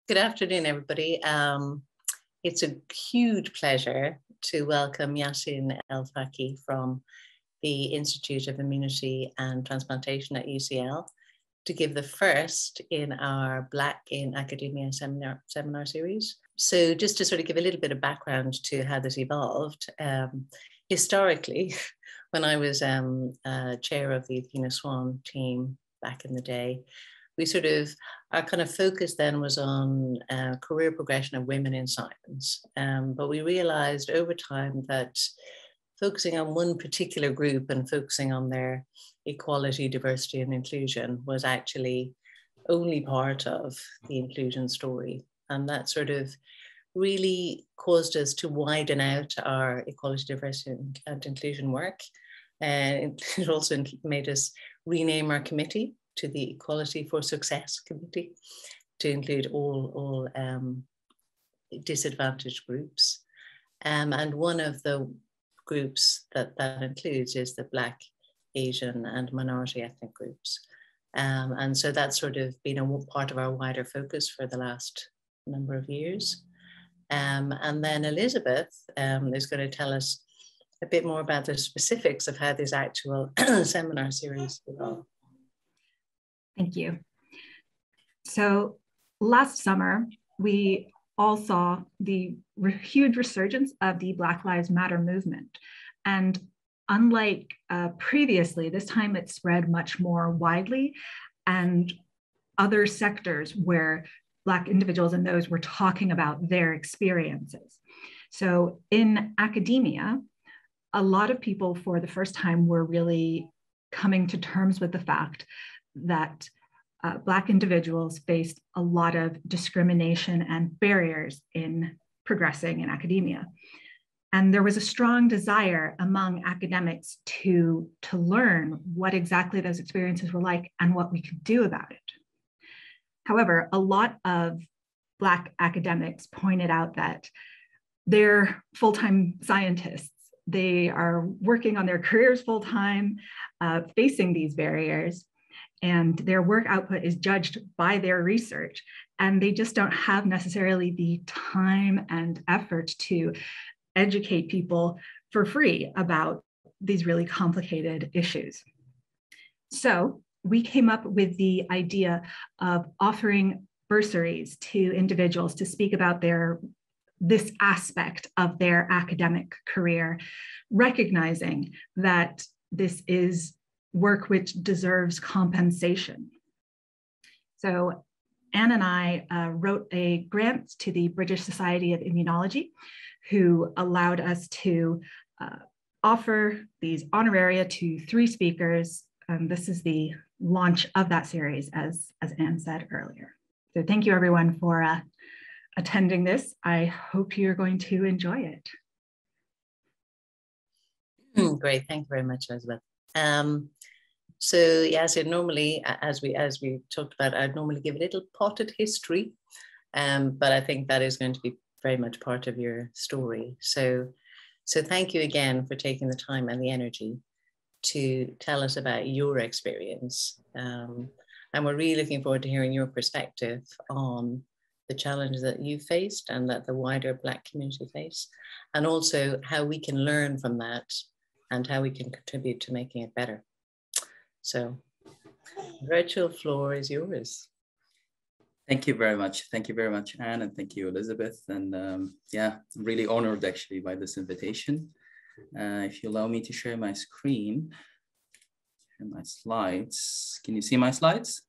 Good afternoon, everybody. It's a huge pleasure to welcome Yassin Elfaki from the Institute of Immunology and Transplantation at UCL to give the first in our Black in Academia seminar series. So just to sort of give a little bit of background to how this evolved, historically, when I was chair of the Athena Swan team back in the day, we sort of, our kind of focus then was on career progression of women in science. But we realized over time that focusing on one particular group and focusing on their equality, diversity, and inclusion was actually only part of the inclusion story. And that sort of really caused us to widen out our equality, diversity, and inclusion work. And it also made us rename our committee to the Equality for Success Committee to include all disadvantaged groups. And one of the groups that includes is the Black, Asian, and minority ethnic groups. And so that's sort of been a part of our wider focus for the last number of years. And then Elizabeth is going to tell us a bit more about the specifics of how this actual seminar series evolved. Thank you. So last summer, we all saw the huge resurgence of the Black Lives Matter movement. And unlike previously, this time it spread much more widely, and other sectors where Black individuals and those were talking about their experiences. So in academia, a lot of people for the first time were really coming to terms with the fact that Black individuals faced a lot of discrimination and barriers in progressing in academia. And there was a strong desire among academics to learn what exactly those experiences were like and what we could do about it. However, a lot of Black academics pointed out that they're full-time scientists. They are working on their careers full-time, facing these barriers, and their work output is judged by their research. And they just don't have necessarily the time and effort to educate people for free about these really complicated issues. So we came up with the idea of offering bursaries to individuals to speak about this aspect of their academic career, recognizing that this is work which deserves compensation. So Anne and I wrote a grant to the British Society of Immunology, who allowed us to offer these honoraria to 3 speakers. This is the launch of that series, as Anne said earlier. So thank you everyone for attending this. I hope you're going to enjoy it. Great, thank you very much, Elizabeth. So yeah, so normally, as we talked about, I'd normally give a little potted history, but I think that is going to be very much part of your story. So thank you again for taking the time and the energy to tell us about your experience. And we're really looking forward to hearing your perspective on the challenges that you faced and that the wider Black community face, and also how we can learn from that and how we can contribute to making it better. So the virtual floor is yours. Thank you very much. Thank you very much, Anne, and thank you, Elizabeth. And yeah, I'm really honored actually by this invitation. If you allow me to share my screen and my slides. Can you see my slides?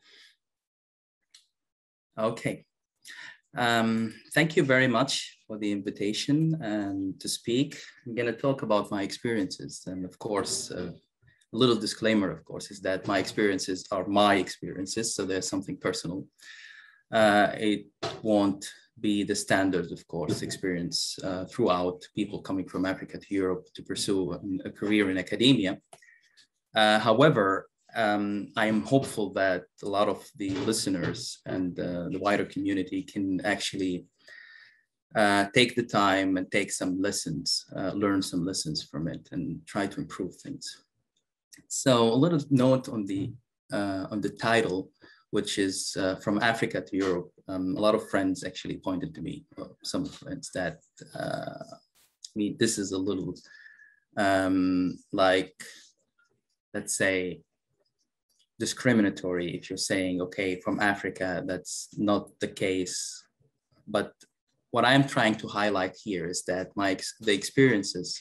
Okay. Thank you very much for the invitation and to speak. I'm going to talk about my experiences, and of course, a little disclaimer, of course, is that my experiences are my experiences, so there's something personal. It won't be the standard, of course, experience throughout people coming from Africa to Europe to pursue a career in academia. However, I am hopeful that a lot of the listeners and the wider community can actually take the time and take some lessons, learn some lessons from it and try to improve things. So a little note on the title, which is From Africa to Europe, a lot of friends actually pointed to me, some friends, that this is a little like, let's say, discriminatory if you're saying, okay, from Africa. That's not the case. But what I'm trying to highlight here is that the experiences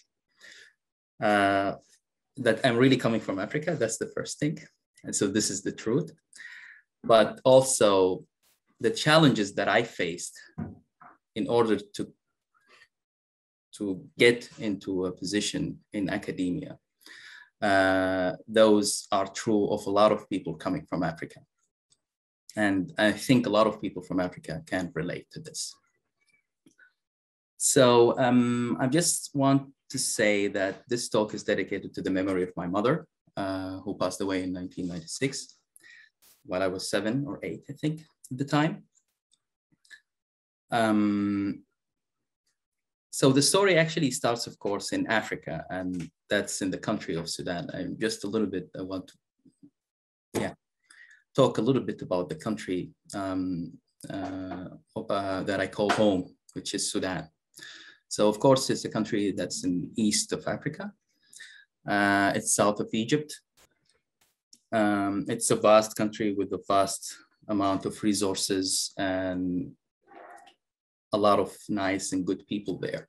that I'm really coming from Africa, that's the first thing. And so this is the truth. But also the challenges that I faced in order to get into a position in academia. Those are true of a lot of people coming from Africa. And I think a lot of people from Africa can relate to this. So I just want to say that this talk is dedicated to the memory of my mother, who passed away in 1996, while I was 7 or 8, I think, at the time. So the story actually starts, of course, in Africa, and that's in the country of Sudan. I want to talk a little bit about the country that I call home, which is Sudan. So of course, it's a country that's in east of Africa. It's south of Egypt. It's a vast country with a vast amount of resources and a lot of nice and good people there.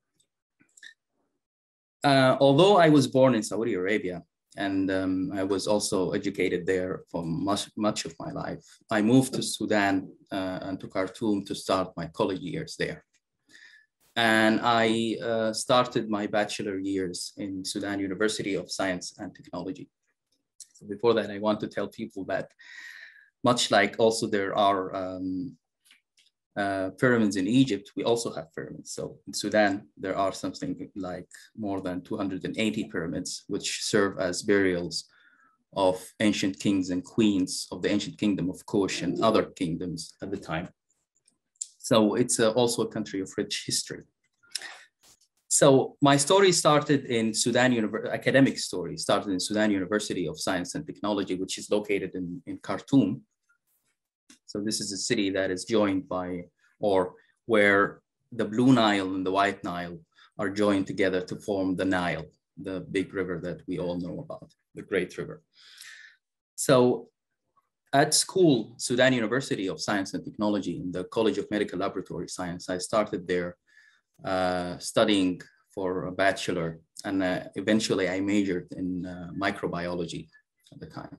Although I was born in Saudi Arabia, and I was also educated there for much of my life, I moved to Sudan and to Khartoum to start my college years there. And I started my bachelor years in Sudan University of Science and Technology. So before that, I want to tell people that much like also there are pyramids in Egypt, we also have pyramids. So in Sudan, there are something like more than 280 pyramids, which serve as burials of ancient kings and queens of the ancient kingdom of Kush and other kingdoms at the time. So it's also a country of rich history. So my story started in academic story started in Sudan University of Science and Technology, which is located in Khartoum. So this is a city that is joined by, or where the Blue Nile and the White Nile are joined together to form the Nile, the big river that we all know about, the Great River. So at school, Sudan University of Science and Technology, in the College of Medical Laboratory Science, I started there studying for a bachelor, and eventually I majored in microbiology at the time.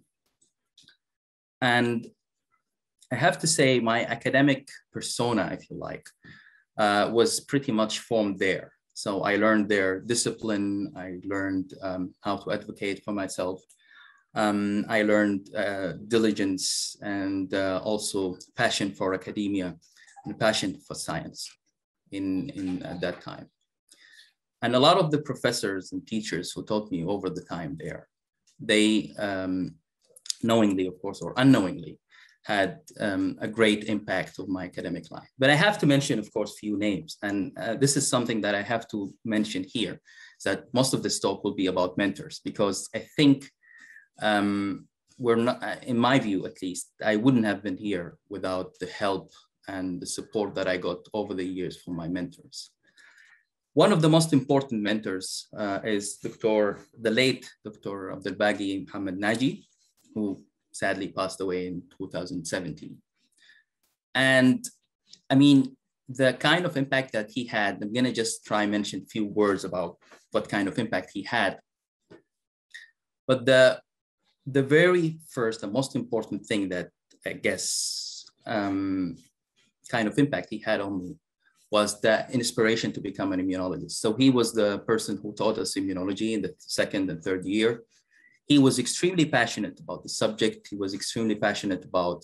And I have to say my academic persona, if you like, was pretty much formed there. So I learned their discipline. I learned how to advocate for myself. I learned diligence and also passion for academia and passion for science at that time. And a lot of the professors and teachers who taught me over the time there, they knowingly, of course, or unknowingly, had a great impact on my academic life. But I have to mention, of course, few names. And this is something that I have to mention here, is that most of this talk will be about mentors, because I think we're not, in my view at least, I wouldn't have been here without the help and the support that I got over the years from my mentors. One of the most important mentors is the late Dr. Abdelbagi Mohammed Naji, who sadly passed away in 2017. And I mean, the kind of impact that he had, I'm gonna just try and mention a few words about what kind of impact he had. But the very first and most important thing that I guess kind of impact he had on me was the inspiration to become an immunologist. So he was the person who taught us immunology in the second and third year. He was extremely passionate about the subject. He was extremely passionate about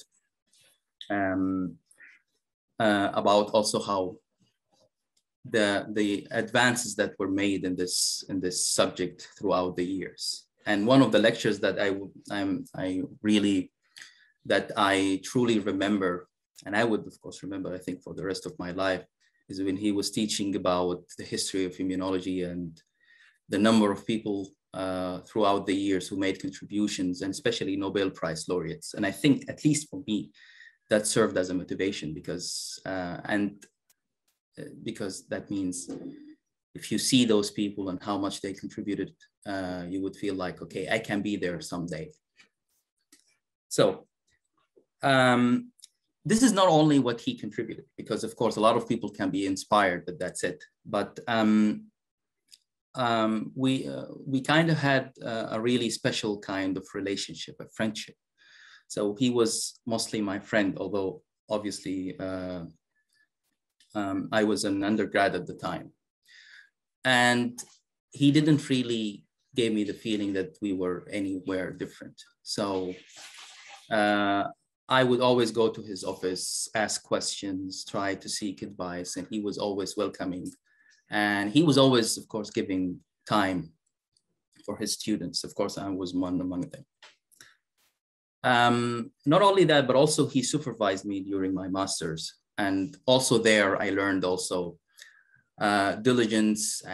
also how the advances that were made in this subject throughout the years. And one of the lectures that I truly remember, and I would of course remember, I think for the rest of my life, is when he was teaching about the history of immunology and the number of people throughout the years who made contributions, and especially Nobel Prize laureates. And I think, at least for me, that served as a motivation because because that means if you see those people and how much they contributed, you would feel like, okay, I can be there someday. So this is not only what he contributed, because of course a lot of people can be inspired, but that's it. But we kind of had a really special kind of relationship, a friendship. So he was mostly my friend, although obviously I was an undergrad at the time. And he didn't really give me the feeling that we were anywhere different. So I would always go to his office, ask questions, try to seek advice, and he was always welcoming. And he was always, of course, giving time for his students. Of course, I was one among them. Not only that, but also he supervised me during my master's. And also there, I learned also diligence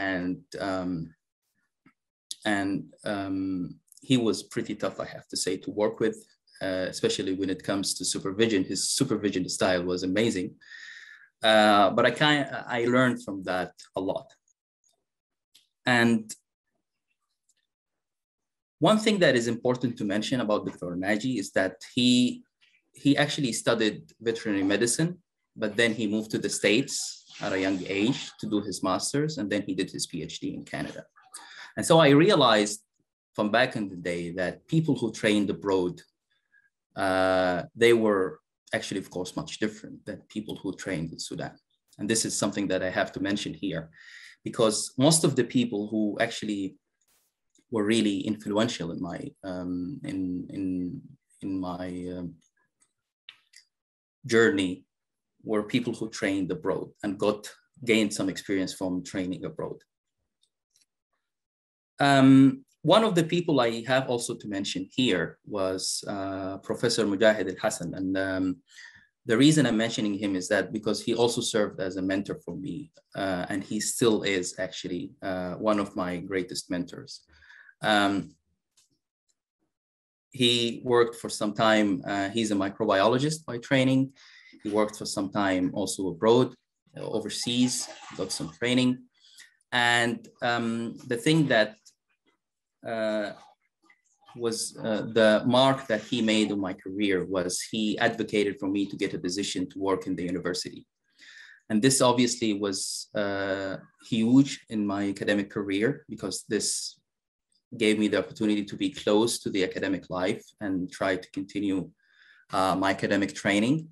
he was pretty tough, I have to say, to work with, especially when it comes to supervision. His supervision style was amazing. But I learned from that a lot. And one thing that is important to mention about Dr. Naji is that he actually studied veterinary medicine, but then he moved to the States at a young age to do his master's, and then he did his PhD in Canada. And so I realized from back in the day that people who trained abroad, they were actually, of course, much different than people who trained in Sudan. And this is something that I have to mention here, because most of the people who actually were really influential in my journey were people who trained abroad and gained some experience from training abroad. One of the people I have also to mention here was Professor Mujahid Al-Hassan. And the reason I'm mentioning him is that because he also served as a mentor for me, and he still is actually one of my greatest mentors. He worked for some time, he's a microbiologist by training. He worked for some time also abroad, overseas, got some training. And the thing that was the mark that he made on my career was he advocated for me to get a position to work in the university. And this obviously was huge in my academic career, because this gave me the opportunity to be close to the academic life and try to continue my academic training.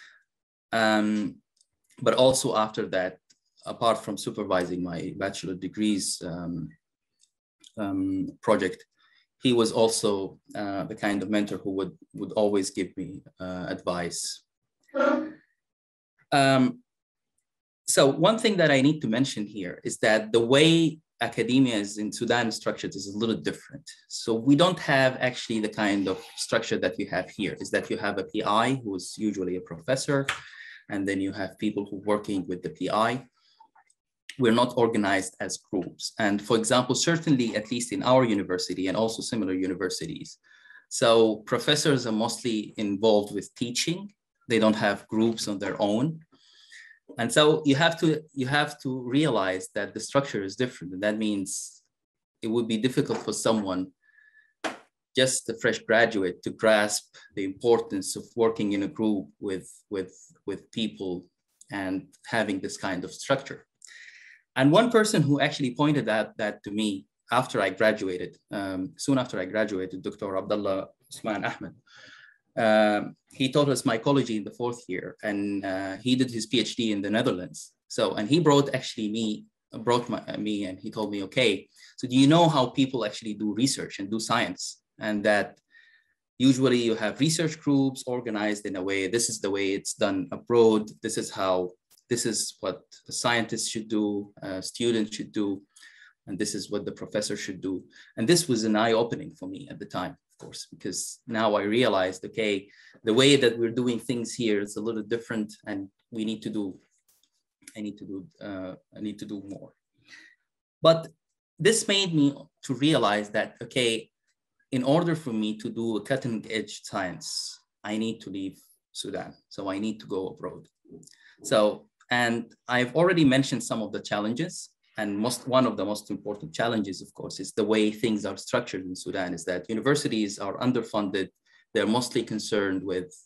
But also after that, apart from supervising my bachelor degrees project, he was also the kind of mentor who would always give me advice. So one thing that I need to mention here is that the way academia is in Sudan structured is a little different. So we don't have actually the kind of structure that you have here, is that you have a PI who is usually a professor, and then you have people who are working with the PI. We're not organized as groups. And for example, certainly at least in our university and also similar universities, so professors are mostly involved with teaching. They don't have groups on their own. And so you have to realize that the structure is different. And that means it would be difficult for someone, just a fresh graduate, to grasp the importance of working in a group with people and having this kind of structure. And one person who actually pointed out that to me after I graduated, soon after I graduated, Dr. Abdullah Usman Ahmed, he taught us mycology in the 4th year, and he did his PhD in the Netherlands. So, and he brought me and he told me, okay, so do you know how people actually do research and do science? And that usually you have research groups organized in a way, this is the way it's done abroad. This is what a scientist should do, a student should do, and this is what the professor should do. And this was an eye-opening for me at the time, of course, because now I realized, okay, the way that we're doing things here is a little different, and I need to do more. But this made me to realize that, okay, in order for me to do a cutting-edge science, I need to leave Sudan. So I need to go abroad. So, and I've already mentioned some of the challenges. And one of the most important challenges, of course, is the way things are structured in Sudan, is that universities are underfunded. They're mostly concerned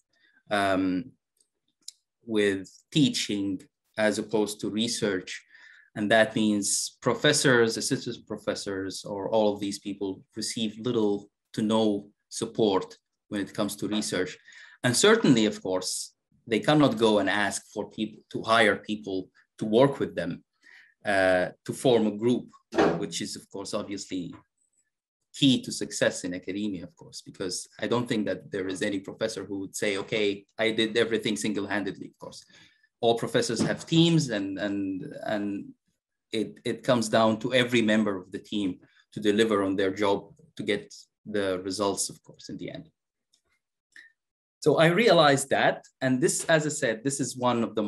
with teaching as opposed to research. And that means professors, assistant professors, or all of these people receive little to no support when it comes to research. And certainly, of course, they cannot go and ask for people to hire people to work with them, to form a group, which is, of course, obviously key to success in academia, of course, because I don't think that there is any professor who would say, okay, I did everything single-handedly, of course. All professors have teams, and it comes down to every member of the team to deliver on their job to get the results, of course, in the end. So I realized that, and this, as I said, this is one of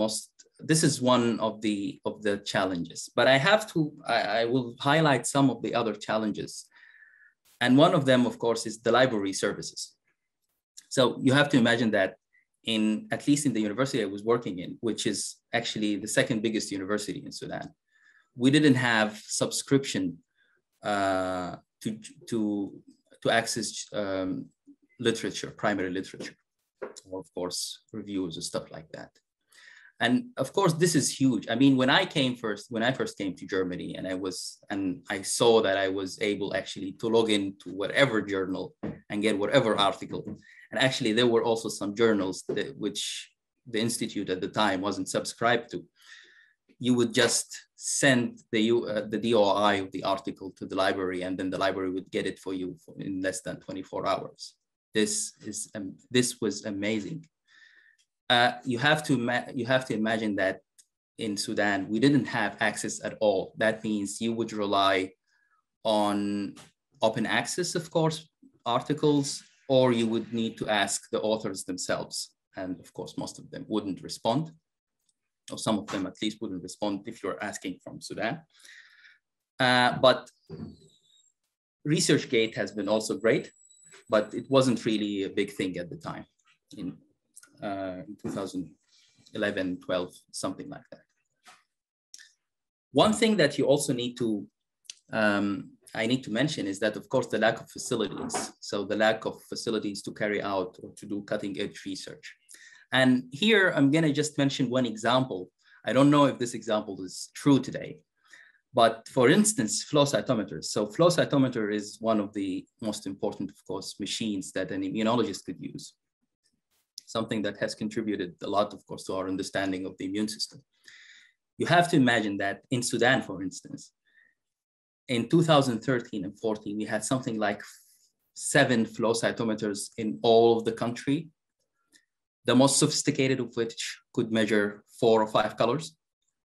the challenges. But I will highlight some of the other challenges. And one of them, of course, is the library services. So you have to imagine that at least in the university I was working in, which is actually the second biggest university in Sudan, we didn't have subscription to access literature, primary literature, or of course reviews and stuff like that. And of course, this is huge. I mean, when I first came to Germany, and I saw that I was able actually to log into whatever journal and get whatever article. And actually, there were also some journals which the institute at the time wasn't subscribed to. You would just send the DOI of the article to the library, and then the library would get it for you in less than 24 hours. This was amazing. You have to imagine that in Sudan, we didn't have access at all. That means you would rely on open access, of course, articles, or you would need to ask the authors themselves. And of course, most of them wouldn't respond, or some of them at least wouldn't respond if you're asking from Sudan. But ResearchGate has been also great, but it wasn't really a big thing at the time in 2011, 12, something like that. One thing that you also need to, I need to mention is that, of course, the lack of facilities. So the lack of facilities to carry out or to do cutting edge research. And here I'm gonna just mention one example. I don't know if this example is true today, but for instance, flow cytometers. So flow cytometer is one of the most important, of course, machines that an immunologist could use. Something that has contributed a lot, of course, to our understanding of the immune system. You have to imagine that in Sudan, for instance, in 2013 and 14, we had something like 7 flow cytometers in all of the country, the most sophisticated of which could measure 4 or 5 colors.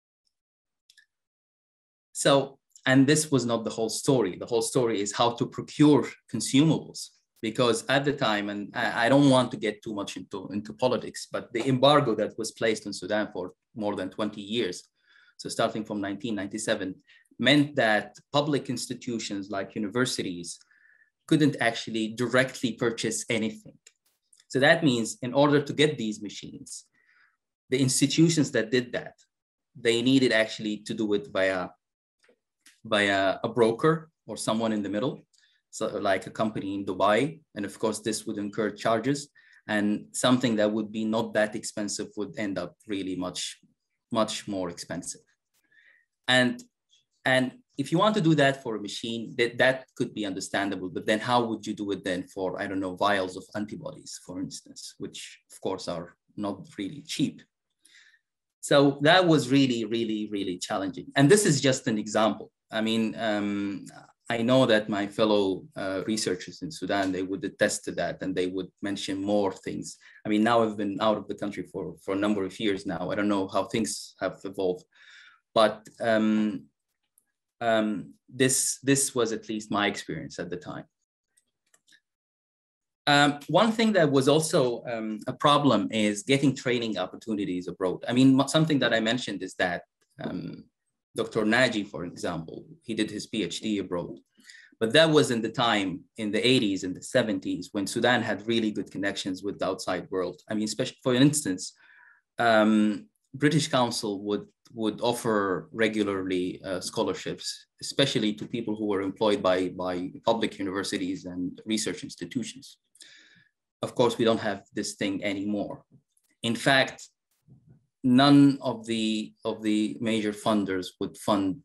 So, and this was not the whole story. The whole story is how to procure consumables. Because at the time, and I don't want to get too much into politics, but the embargo that was placed on Sudan for more than 20 years, so starting from 1997, meant that public institutions like universities couldn't actually directly purchase anything. So that means in order to get these machines, the institutions that did that, they needed actually to do it via a broker or someone in the middle. So like a company in Dubai. And of course, this would incur charges, and something that would be not that expensive would end up really much, much more expensive. And if you want to do that for a machine, that could be understandable, but then how would you do it then for, I don't know, vials of antibodies, for instance, which of course are not really cheap. So that was really, really, really challenging. And this is just an example. I mean, I know that my fellow researchers in Sudan, they would attest to that, and they would mention more things. I mean, now I've been out of the country for a number of years now. I don't know how things have evolved, but this was at least my experience at the time. One thing that was also a problem is getting training opportunities abroad. I mean, something that I mentioned is that Dr. Naji, for example, he did his PhD abroad, But that was in the time, in the 80s and the 70s, when Sudan had really good connections with the outside world. I mean, especially, for instance, British Council would offer regularly scholarships, especially to people who were employed by public universities and research institutions. Of course, we don't have this thing anymore. In fact, none of the major funders would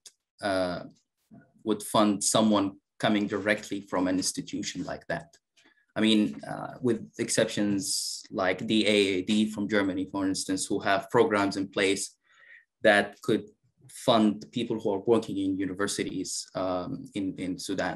fund someone coming directly from an institution like that. I mean, with exceptions like the AAD from Germany, for instance, who have programs in place that could fund people who are working in universities in Sudan.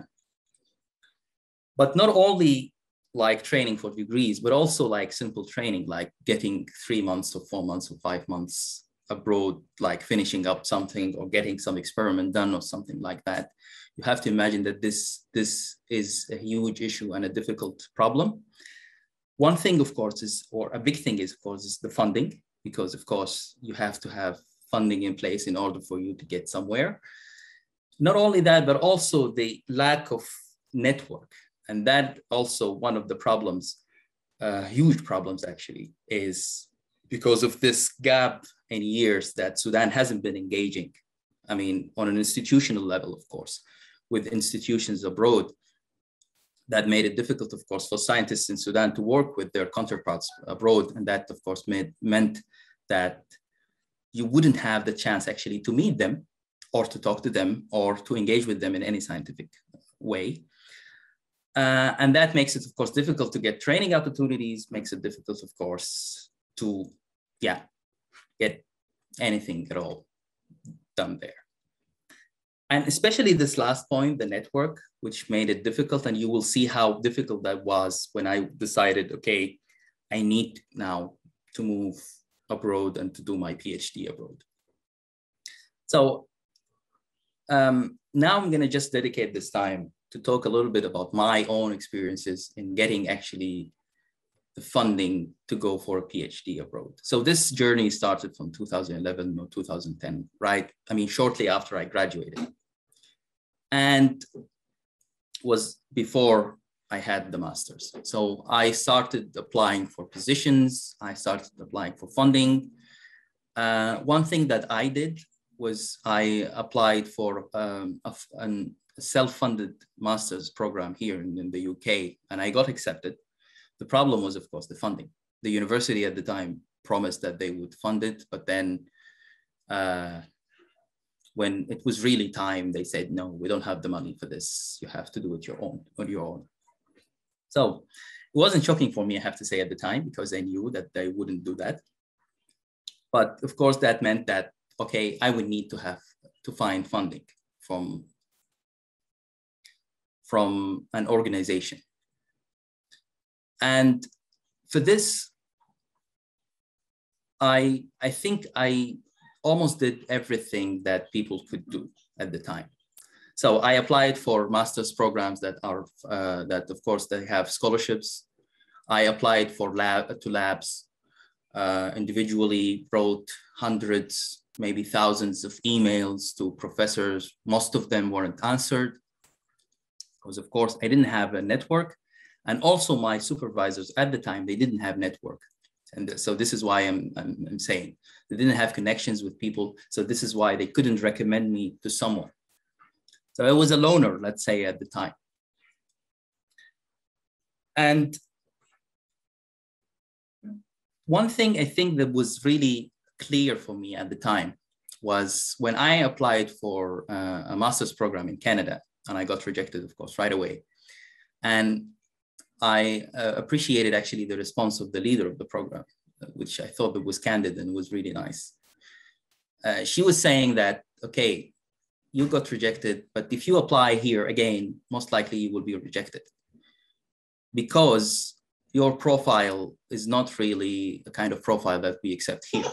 But not only like training for degrees, but also like simple training, like getting 3 months or 4 months or 5 months abroad, like finishing up something or getting some experiment done or something like that. You have to imagine that this is a huge issue and a difficult problem. One thing, of course, or a big thing is, of course, is the funding, because of course you have to have funding in place in order for you to get somewhere. Not only that, but also the lack of network. And that also one of the problems, huge problems actually, is because of this gap in years that Sudan hasn't been engaging. I mean, on an institutional level, of course, with institutions abroad, that made it difficult, of course, for scientists in Sudan to work with their counterparts abroad. And that, of course, meant that you wouldn't have the chance actually to meet them or to talk to them or to engage with them in any scientific way. And that makes it, of course, difficult to get training opportunities, makes it difficult, of course, to, get anything at all done there. And especially this last point, the network, which made it difficult. And you will see how difficult that was when I decided, okay, I need now to move abroad and to do my PhD abroad. So now I'm going to just dedicate this time to talk a little bit about my own experiences in getting actually the funding to go for a PhD abroad. So this journey started from 2011 or 2010, right? I mean, shortly after I graduated. And was before I had the master's. So I started applying for positions. I started applying for funding. One thing that I did was I applied for a self-funded master's program here in the UK, and I got accepted. The problem was, of course, the funding. The university at the time promised that they would fund it, but then when it was really time, they said, no, we don't have the money for this. You have to do it on your own. So it wasn't shocking for me, I have to say, at the time, because I knew that they wouldn't do that. But of course, that meant that, okay, I would need to find funding from an organization. And for this, I think I almost did everything that people could do at the time. So I applied for master's programs that are, that of course they have scholarships. I applied for labs, individually wrote hundreds, maybe thousands of emails to professors. Most of them weren't answered because of course I didn't have a network. And also my supervisors at the time, they didn't have network. And so this is why I'm saying they didn't have connections with people. So this is why they couldn't recommend me to someone. So I was a loner, let's say, at the time. And one thing I think that was really clear for me at the time was when I applied for a master's program in Canada, and I got rejected, of course, right away. And I appreciated actually the response of the leader of the program, which I thought that was candid and was really nice. She was saying that, okay, you got rejected, but if you apply here again, most likely you will be rejected because your profile is not really the kind of profile that we accept here.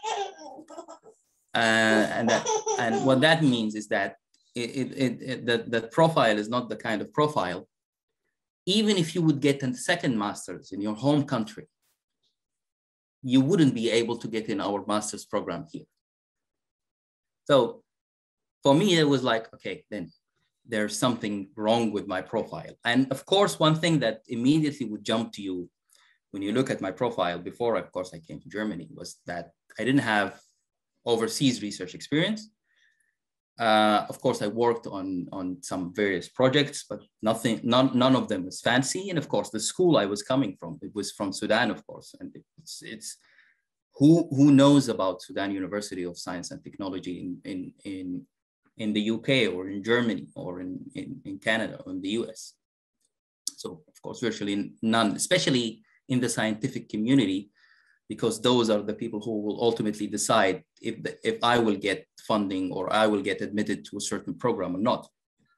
And what that means is that that profile is not the kind of profile. Even if you would get a second master's in your home country, you wouldn't be able to get in our master's program here. So for me, it was like, okay, then there's something wrong with my profile. And of course, one thing that immediately would jump to you when you look at my profile before, of course, I came to Germany, was that I didn't have overseas research experience. Of course, I worked on some various projects, but none of them was fancy. And of course, the school I was coming from, it was from Sudan, of course. And it's who knows about Sudan University of Science and Technology in the UK or in Germany or in Canada or in the US. So of course, virtually none, especially in the scientific community, because those are the people who will ultimately decide if I will get funding or I will get admitted to a certain program or not.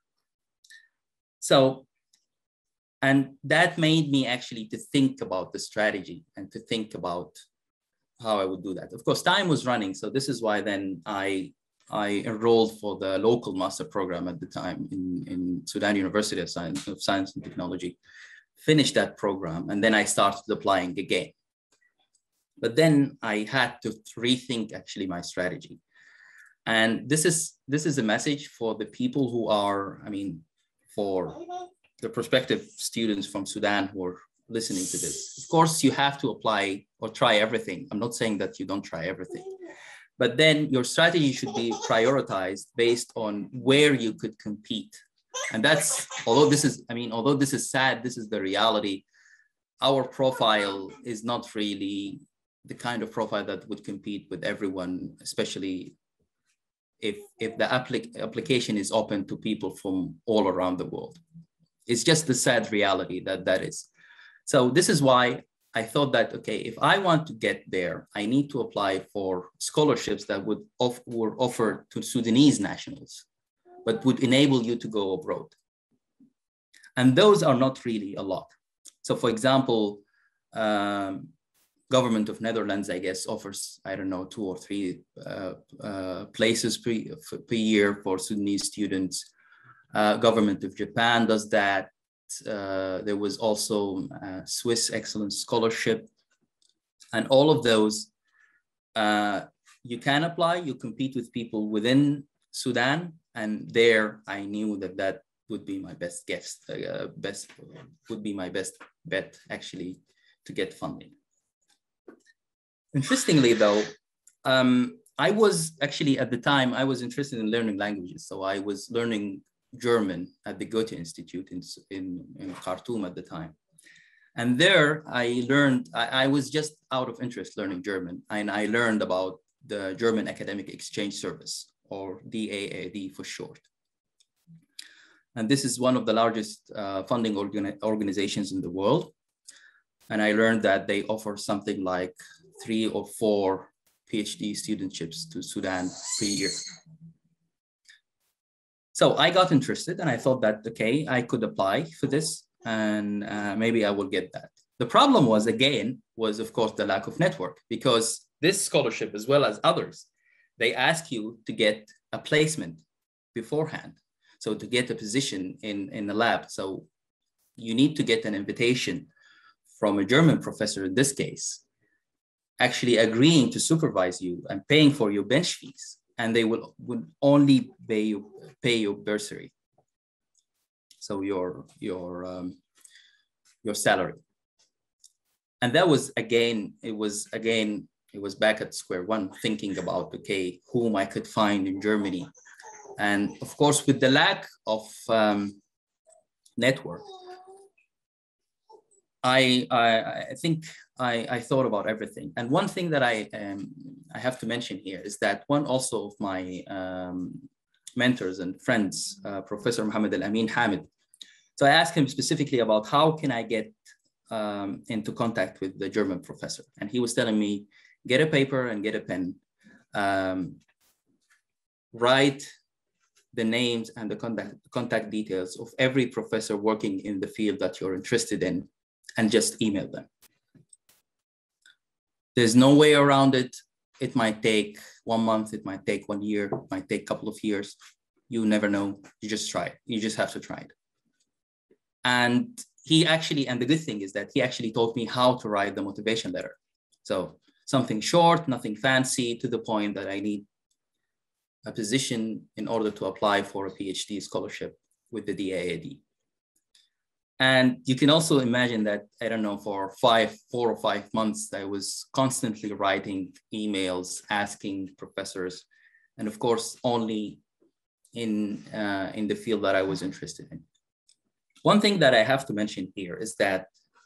So, and that made me actually to think about the strategy and to think about how I would do that. Of course, time was running. So this is why then I enrolled for the local master program at the time in Sudan University of Science and Technology, finished that program, and then I started applying again. But then I had to rethink actually my strategy. And this is a message for the people who are, I mean, for the prospective students from Sudan who are listening to this. Of course, you have to apply or try everything. I'm not saying that you don't try everything, but then your strategy should be prioritized based on where you could compete. And that's, although this is sad, this is the reality. Our profile is not really the kind of profile that would compete with everyone, especially if the application is open to people from all around the world. It's just the sad reality that is. So this is why I thought that, okay, if I want to get there, I need to apply for scholarships that were offered to Sudanese nationals, but would enable you to go abroad. And those are not really a lot. So for example, government of Netherlands, I guess, offers, I don't know, 2 or 3 places per year for Sudanese students. Government of Japan does that. There was also Swiss Excellence Scholarship. And all of those, you can apply, you compete with people within Sudan. And there I knew that would be my best guess, would be my best bet actually to get funding. Interestingly though, I was actually at the time, I was interested in learning languages. So I was learning German at the Goethe Institute in Khartoum at the time. And there I learned, I was just out of interest learning German. And I learned about the German Academic Exchange Service, or DAAD for short. And this is one of the largest funding organizations in the world. And I learned that they offer something like 3 or 4 PhD studentships to Sudan per year. So I got interested and I thought that, okay, I could apply for this and maybe I will get that. The problem was, again, of course, the lack of network, because this scholarship, as well as others, they ask you to get a placement beforehand. So to get a position in the lab. So you need to get an invitation from a German professor in this case, actually agreeing to supervise you and paying for your bench fees. And they would only pay your bursary. So your salary. And that was, again, it was back at square one, thinking about, okay, whom I could find in Germany. And of course, with the lack of network, I think I thought about everything. And one thing that I have to mention here is that one also of my mentors and friends, Professor Mohammed Al-Amin Hamid. So I asked him specifically about how can I get into contact with the German professor. And he was telling me, get a paper and get a pen, write the names and the contact details of every professor working in the field that you're interested in, and just email them. There's no way around it. It might take 1 month, it might take 1 year, it might take a couple of years. You never know, you just try it. You just have to try it. And he actually, and the good thing is that he actually taught me how to write the motivation letter. So something short, nothing fancy, to the point that I need a position in order to apply for a PhD scholarship with the DAAD. And you can also imagine that, I don't know, for 4 or 5 months, I was constantly writing emails, asking professors, and of course, only in the field that I was interested in. One thing that I have to mention here is that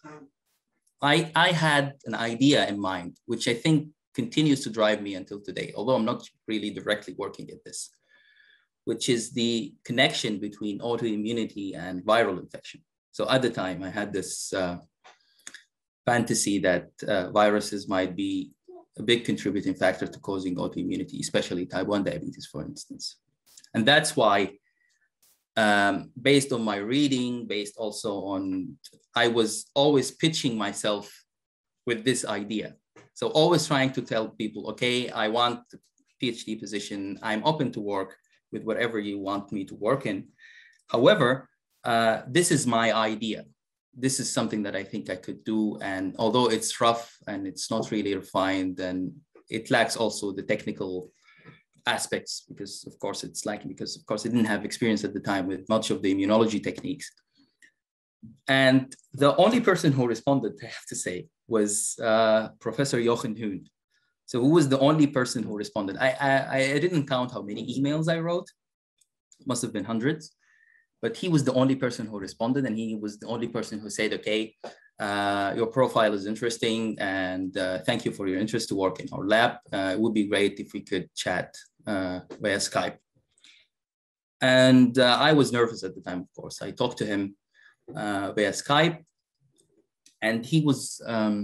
I had an idea in mind, which I think continues to drive me until today, although I'm not really directly working at this, which is the connection between autoimmunity and viral infection. So at the time, I had this fantasy that viruses might be a big contributing factor to causing autoimmunity, especially type 1 diabetes, for instance. And that's why, based on my reading, based also on, I was always pitching myself with this idea. So always trying to tell people, okay, I want the PhD position. I'm open to work with whatever you want me to work in. However, this is my idea. This is something that I think I could do. And although it's rough and it's not really refined, and it lacks also the technical aspects, because of course it's lacking, because of course I didn't have experience at the time with much of the immunology techniques. And the only person who responded, I have to say, was Professor Jochen Huhn. So who was the only person who responded? I didn't count how many emails I wrote. It must have been hundreds. But he was the only person who responded, and he was the only person who said, okay, your profile is interesting, and thank you for your interest to work in our lab. It would be great if we could chat via Skype. And I was nervous at the time, of course. I talked to him via Skype, and he was,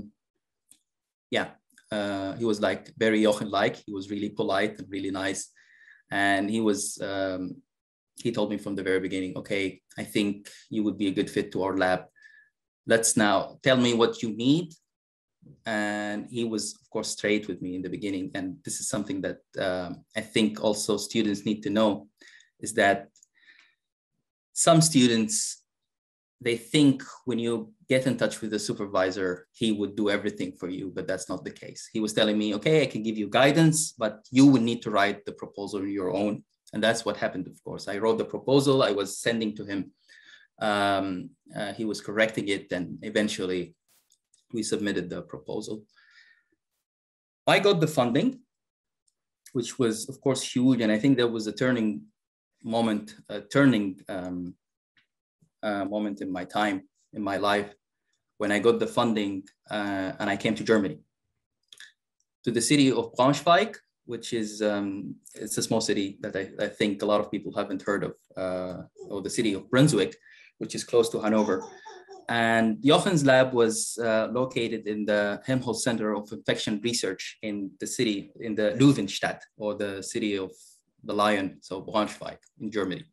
he was like very Jochen-like. He was really polite and really nice. And he was, he told me from the very beginning, okay, I think you would be a good fit to our lab. Let's now tell me what you need. And he was, of course, straight with me in the beginning. And this is something that I think also students need to know, is that some students, they think when you get in touch with the supervisor, he would do everything for you, but that's not the case. He was telling me, okay, I can give you guidance, but you would need to write the proposal on your own. And that's what happened, of course. I wrote the proposal, I was sending to him. He was correcting it, and eventually we submitted the proposal. I got the funding, which was, of course, huge. And I think there was a turning moment in my time, in my life, when I got the funding and I came to Germany, to the city of Braunschweig, which is, it's a small city that I think a lot of people haven't heard of, or the city of Brunswick, which is close to Hanover. And Jochen's lab was located in the Helmholtz Center of Infection Research in the city, in the Löwenstadt, or the city of the lion, so Braunschweig in Germany.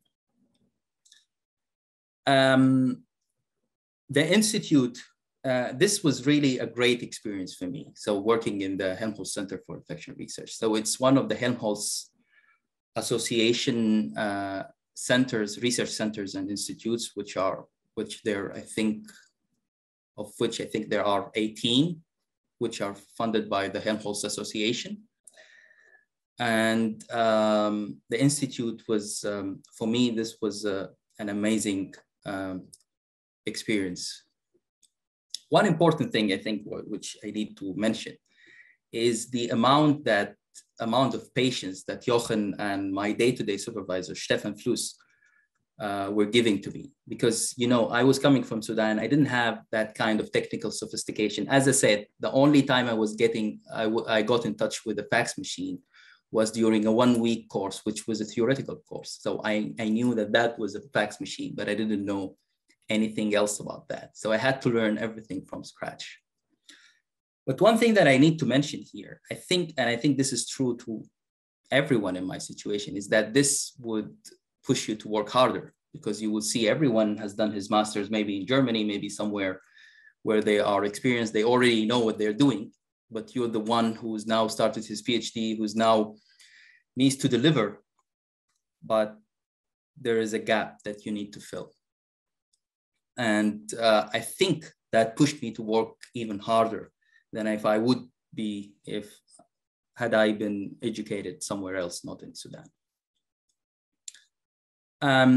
The institute, this was really a great experience for me. So working in the Helmholtz Center for Infection Research. So it's one of the Helmholtz Association centers, research centers and institutes, which there, I think there are 18, which are funded by the Helmholtz Association. And the institute was, for me, this was an amazing experience. One important thing, I think, which I need to mention, is the amount of patients that Jochen and my day-to-day supervisor, Stefan Fluss, were giving to me. Because, you know, I was coming from Sudan. I didn't have that kind of technical sophistication. As I said, the only time I got in touch with a fax machine was during a 1-week course, which was a theoretical course. So I knew that was a fax machine, but I didn't know anything else about that. So I had to learn everything from scratch. But one thing that I need to mention here, I think this is true to everyone in my situation, is that this would push you to work harder, because you will see everyone has done his master's, maybe in Germany, maybe somewhere where they are experienced, they already know what they're doing, but you're the one who's now started his PhD, who's now needs to deliver, but there is a gap that you need to fill. And I think that pushed me to work even harder than if I would be, had I been educated somewhere else, not in Sudan.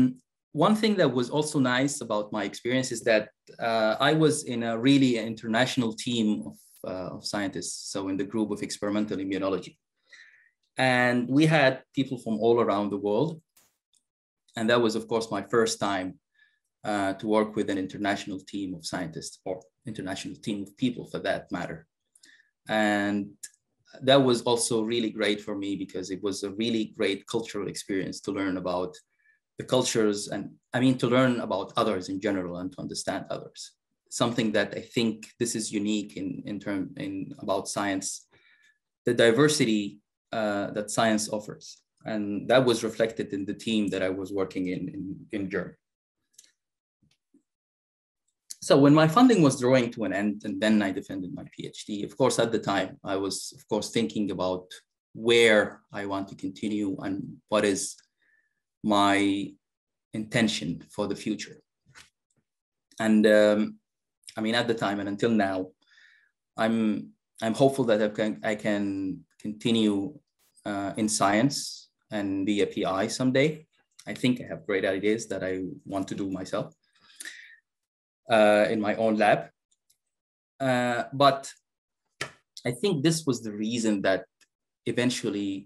one thing that was also nice about my experience is that I was in a really international team of scientists, so in the group of experimental immunology. And we had people from all around the world. And that was, of course, my first time to work with an international team of scientists, or international team of people for that matter. And that was also really great for me because it was a really great cultural experience to learn about the cultures and to learn about others in general and to understand others. Something that I think this is unique about science, the diversity that science offers. And that was reflected in the team that I was working in Germany. So when my funding was drawing to an end, and then I defended my PhD, of course, at the time, I was, of course, thinking about where I want to continue and what is my intention for the future. And at the time and until now, I'm hopeful that I can continue in science and be a PI someday. I think I have great ideas that I want to do myself in my own lab. But I think this was the reason that eventually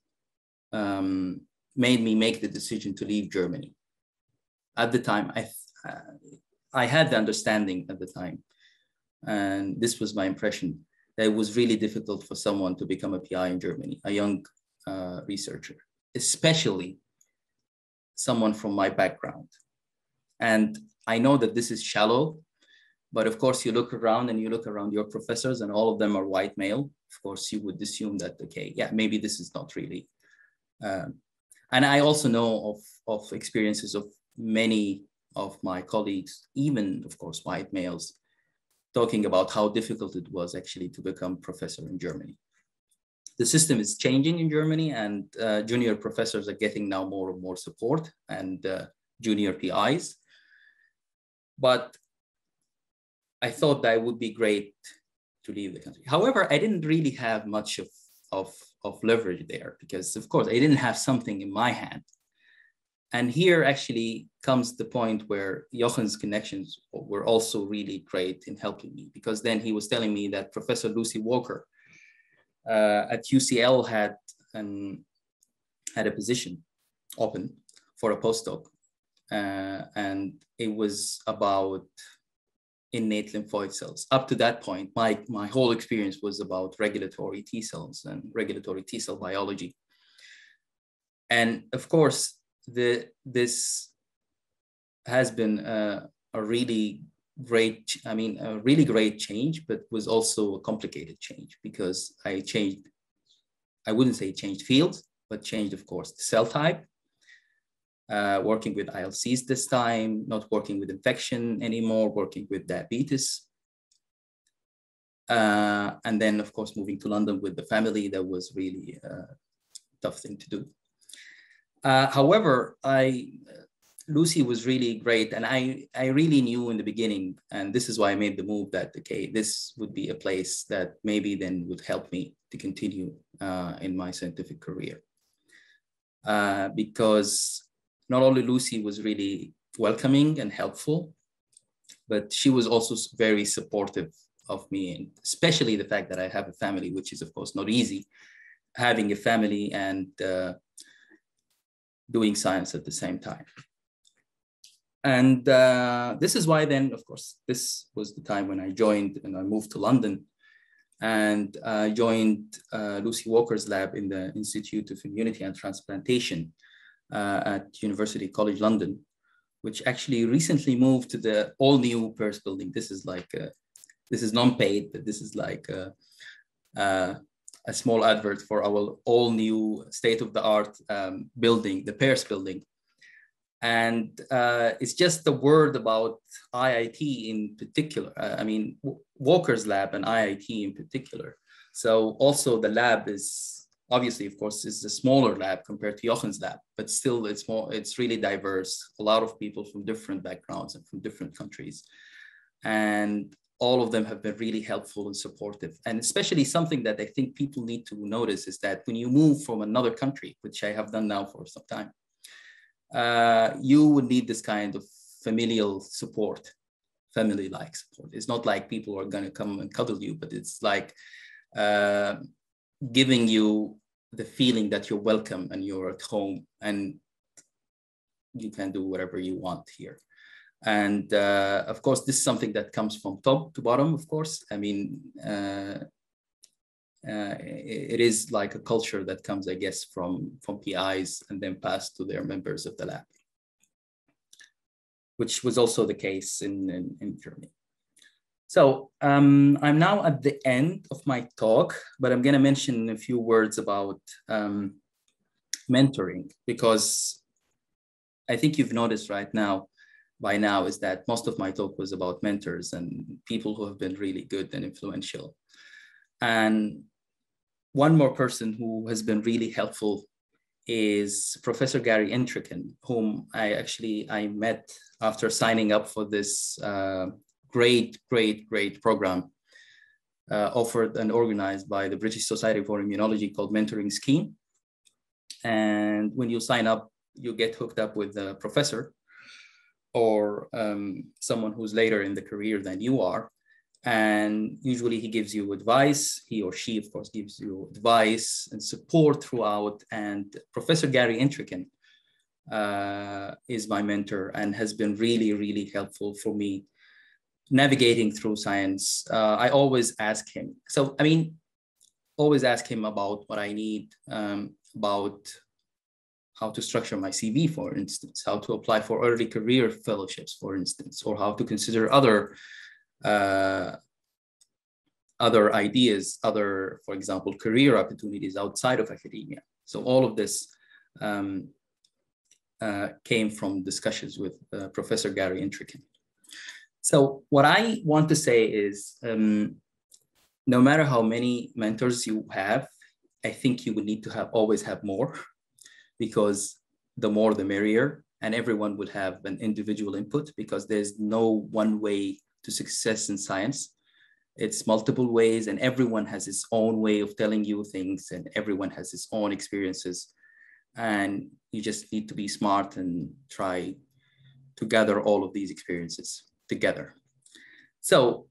made me make the decision to leave Germany. At the time, I had the understanding at the time, and this was my impression, that it was really difficult for someone to become a PI in Germany, a young researcher, especially someone from my background. And I know that this is shallow, but of course you look around and you look around your professors and all of them are white male. Of course, you would assume that, okay, yeah, maybe this is not really. And I also know of experiences of many of my colleagues, even of course, white males, talking about how difficult it was actually to become professor in Germany. The system is changing in Germany, and junior professors are getting now more and more support, and junior PIs. But I thought that it would be great to leave the country. However, I didn't really have much of leverage there because, of course, I didn't have something in my hand. And here actually comes the point where Jochen's connections were also really great in helping me, because then he was telling me that Professor Lucy Walker at UCL had a position open for a postdoc. And it was about innate lymphoid cells. Up to that point, my whole experience was about regulatory T cells and regulatory T cell biology. And of course, this has been a really great change, but was also a complicated change because I wouldn't say changed fields, but changed, of course, the cell type. Working with ILCs this time, not working with infection anymore, working with diabetes. And then, of course, moving to London with the family, that was really a tough thing to do. However, Lucy was really great. And I really knew in the beginning, and this is why I made the move, that, okay, this would be a place that maybe then would help me to continue in my scientific career. Because not only Lucy was really welcoming and helpful, but she was also very supportive of me, and especially the fact that I have a family, which is, of course, not easy, having a family and doing science at the same time. And this is why then, of course, this was the time when I joined and I moved to London and joined Lucy Walker's lab in the Institute of Immunity and Transplantation at University College London, which actually recently moved to the all-new Peirce building. This is like, this is non-paid, but this is like a small advert for our all-new state-of-the-art building, the Peirce building. And it's just the word about IIT in particular. Walker's lab and IIT in particular. So also the lab is, obviously, of course, is a smaller lab compared to Jochen's lab, but still it's really diverse. A lot of people from different backgrounds and from different countries. And all of them have been really helpful and supportive. And especially something that I think people need to notice is that when you move from another country, which I have done now for some time, you would need this kind of familial support, family-like support. It's not like people are going to come and cuddle you, but it's like giving you the feeling that you're welcome and you're at home and you can do whatever you want here. And of course, this is something that comes from top to bottom, of course. I mean, it is like a culture that comes, I guess, from PIs and then passed to their members of the lab, which was also the case in Germany. So I'm now at the end of my talk, but I'm going to mention a few words about mentoring, because I think you've noticed by now is that most of my talk was about mentors and people who have been really good and influential. And one more person who has been really helpful is Professor Gary Intrican, whom I met after signing up for this great program offered and organized by the British Society of Immunology called Mentoring Scheme. And when you sign up, you get hooked up with a professor or someone who's later in the career than you are. And usually he gives you advice, he or she, of course, gives you advice and support throughout. And Professor Gary Intrican is my mentor and has been really helpful for me navigating through science. I always ask him. So, I mean, always ask him about what I need, about how to structure my CV, for instance, how to apply for early career fellowships, for instance, or how to consider other ideas, for example, career opportunities outside of academia. So all of this came from discussions with Professor Gary Intrican. So what I want to say is, no matter how many mentors you have, I think you would need to always have more, because the more the merrier, and everyone would have an individual input, because there's no one way to success in science. It's multiple ways, and everyone has his own way of telling you things, and everyone has his own experiences. And you just need to be smart and try to gather all of these experiences together. So,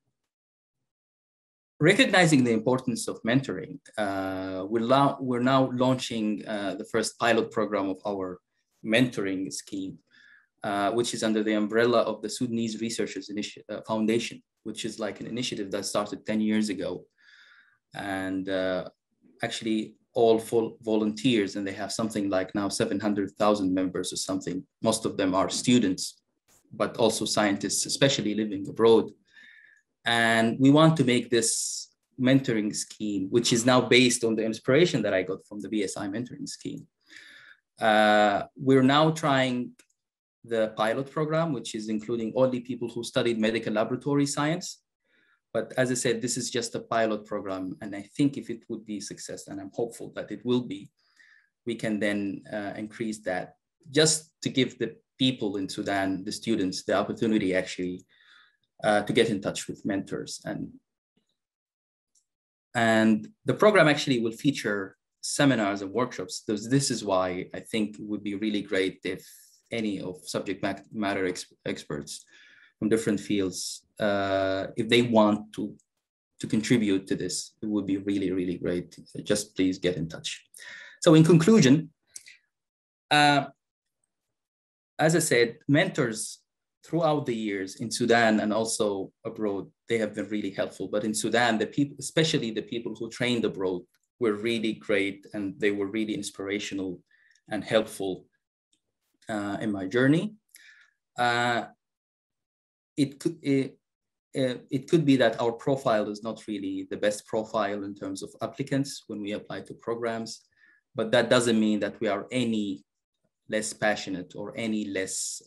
recognizing the importance of mentoring, we're now launching the first pilot program of our mentoring scheme, which is under the umbrella of the Sudanese Researchers Foundation, which is like an initiative that started 10 years ago. And actually all full volunteers, and they have something like now 700,000 members or something. Most of them are students, but also scientists, especially living abroad. And we want to make this mentoring scheme, which is now based on the inspiration that I got from the BSI mentoring scheme. We're now trying the pilot program, which is including only people who studied medical laboratory science. But as I said, this is just a pilot program. And I think if it would be a success, and I'm hopeful that it will be, we can then increase that, just to give the people in Sudan, the students, the opportunity actually to get in touch with mentors. And the program actually will feature seminars and workshops. This is why I think it would be really great if any of subject matter experts from different fields, if they want to contribute to this, it would be really great. Just please get in touch. So in conclusion, as I said, mentors throughout the years in Sudan and also abroad, they have been really helpful. But in Sudan, the people, especially the people who trained abroad, were really great, and they were really inspirational and helpful in my journey. It could be that our profile is not really the best profile in terms of applicants when we apply to programs, but that doesn't mean that we are any less passionate or any less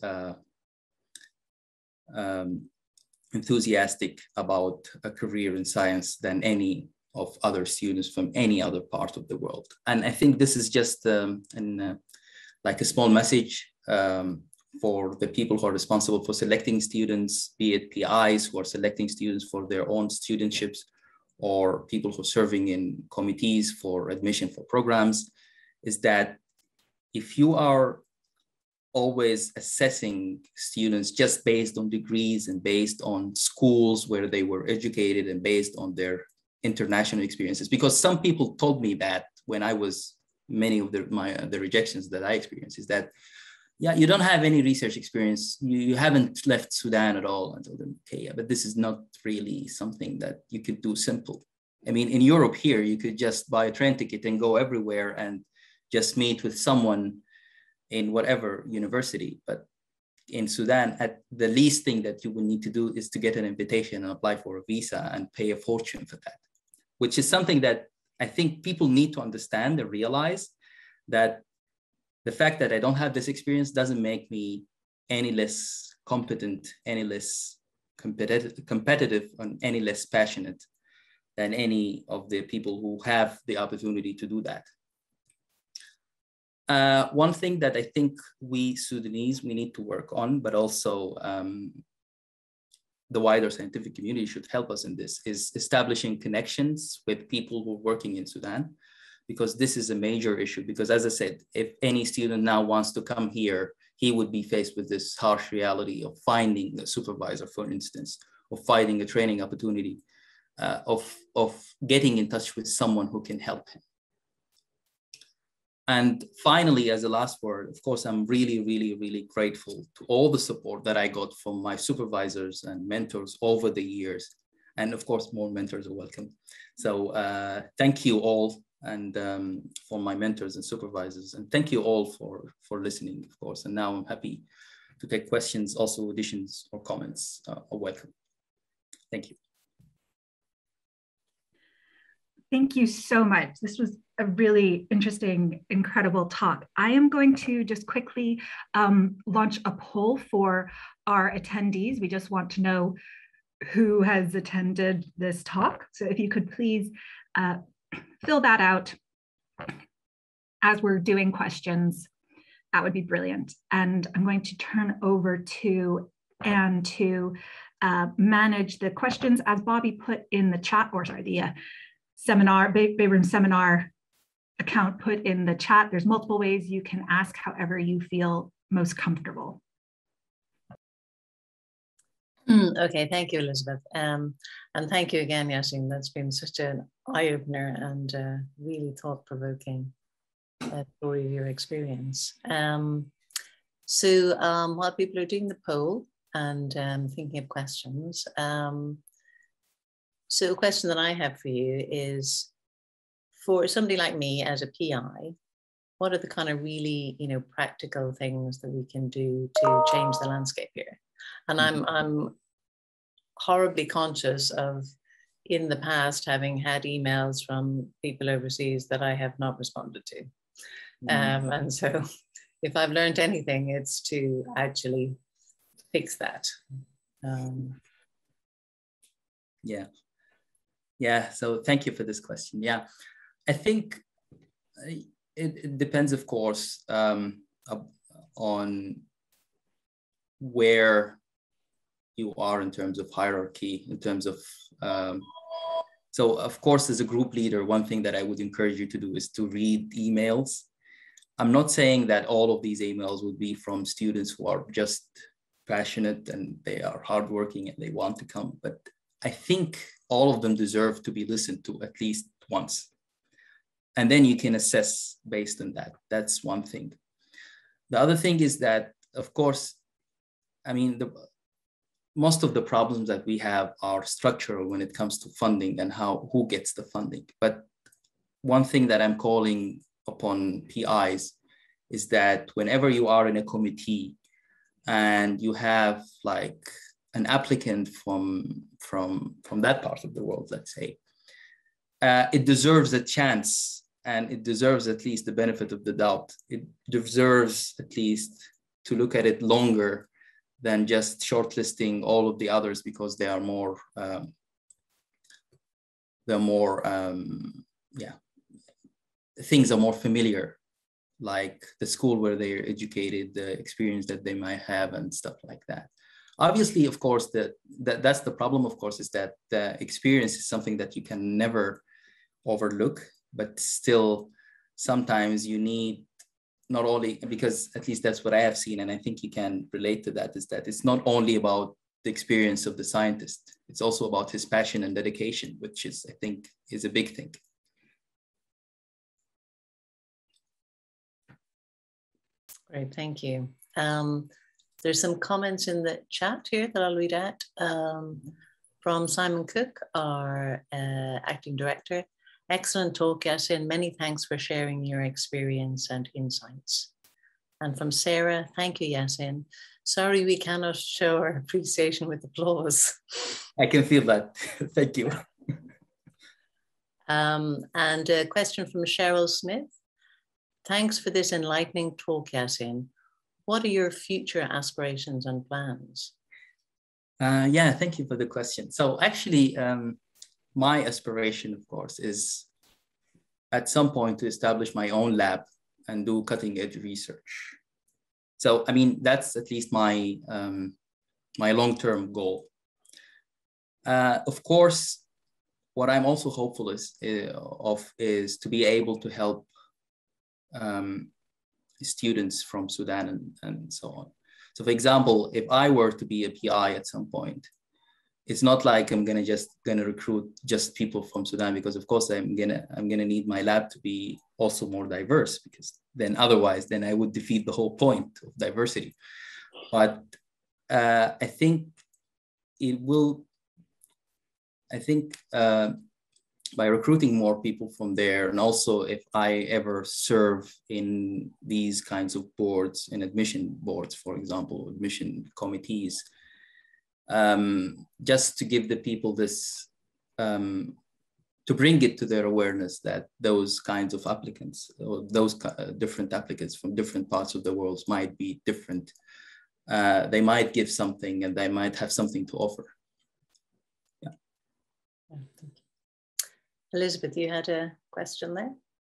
enthusiastic about a career in science than any of other students from any other part of the world. And I think this is just like a small message for the people who are responsible for selecting students, be it PIs who are selecting students for their own studentships, or people who are serving in committees for admission for programs, is that if you are always assessing students just based on degrees and based on schools where they were educated and based on their international experiences. Because some people told me that when I was, many of the rejections that I experienced is that, yeah, you don't have any research experience. You haven't left Sudan at all. I told them, okay, yeah, but this is not really something that you could do simple. I mean, in Europe here, you could just buy a train ticket and go everywhere and just meet with someone in whatever university. But in Sudan, at the least thing that you would need to do is to get an invitation and apply for a visa and pay a fortune for that, which is something that I think people need to understand and realize, that the fact that I don't have this experience doesn't make me any less competent, any less competitive, and any less passionate than any of the people who have the opportunity to do that. One thing that I think we Sudanese, we need to work on, but also the wider scientific community should help us in this, is establishing connections with people who are working in Sudan, because this is a major issue. Because as I said, if any student now wants to come here, he would be faced with this harsh reality of finding a supervisor, for instance, of finding a training opportunity, of getting in touch with someone who can help him. And finally, as a last word, of course, I'm really, really, really grateful to all the support that I got from my supervisors and mentors over the years. And of course, more mentors are welcome. So thank you all, and for my mentors and supervisors. And thank you all for listening, of course. And now I'm happy to take questions, also additions or comments are welcome. Thank you. Thank you so much. This was a really interesting, incredible talk. I am going to just quickly launch a poll for our attendees. We just want to know who has attended this talk. So if you could please fill that out as we're doing questions, that would be brilliant. And I'm going to turn over to Anne to manage the questions as Bobby put in the chat, or sorry, the seminar, Bayroom seminar account put in the chat. There's multiple ways you can ask however you feel most comfortable. Okay, thank you, Elizabeth. And thank you again, Yassin. That's been such an eye-opener and really thought-provoking story of your experience. So while people are doing the poll and thinking of questions, so a question that I have for you is, for somebody like me as a PI, what are the kind of really, practical things that we can do to change the landscape here? And I'm horribly conscious of, in the past, having had emails from people overseas that I have not responded to. And so if I've learned anything, it's to actually fix that. Yeah, so thank you for this question. Yeah, I think it depends, of course, on where you are in terms of hierarchy, in terms of, so of course, as a group leader, one thing that I would encourage you to do is to read emails. I'm not saying that all of these emails would be from students who are just passionate and they are hardworking and they want to come, but I think all of them deserve to be listened to at least once. And then you can assess based on that. That's one thing. The other thing is that, of course, I mean, most of the problems that we have are structural when it comes to funding and who gets the funding. But one thing that I'm calling upon PIs is that whenever you are in a committee and you have like an applicant from that part of the world, let's say, it deserves a chance, and it deserves at least the benefit of the doubt. It deserves at least to look at it longer than just shortlisting all of the others because they are more, things are more familiar, like the school where they're educated, the experience that they might have and stuff like that. Obviously, of course, that's the problem, of course, is that the experience is something that you can never overlook, but still sometimes you need not only, because at least that's what I have seen, and I think you can relate to that, is that it's not only about the experience of the scientist, it's also about his passion and dedication, which is, I think, is a big thing. Great, thank you. There's some comments in the chat here that I'll read out from Simon Cook, our acting director. Excellent talk, Yassin. Many thanks for sharing your experience and insights. And from Sarah, thank you, Yassin. Sorry we cannot show our appreciation with applause. I can feel that. Thank you. And a question from Cheryl Smith. Thanks for this enlightening talk, Yassin. What are your future aspirations and plans? Yeah, thank you for the question. So actually, my aspiration, of course, is at some point to establish my own lab and do cutting edge research. So, I mean, that's at least my, my long-term goal. Of course, what I'm also hopeful is to be able to help students from Sudan and so on. So for example, if I were to be a PI at some point, it's not like I'm gonna recruit just people from Sudan, because of course I'm gonna need my lab to be also more diverse, because then otherwise I would defeat the whole point of diversity. But I think by recruiting more people from there, and also if I ever serve in these kinds of boards, in admission boards, for example, admission committees, just to give the people this, to bring it to their awareness that those kinds of applicants, or those different applicants from different parts of the world might be different. They might give something and they might have something to offer. Yeah. Thank you. Elizabeth, you had a question there?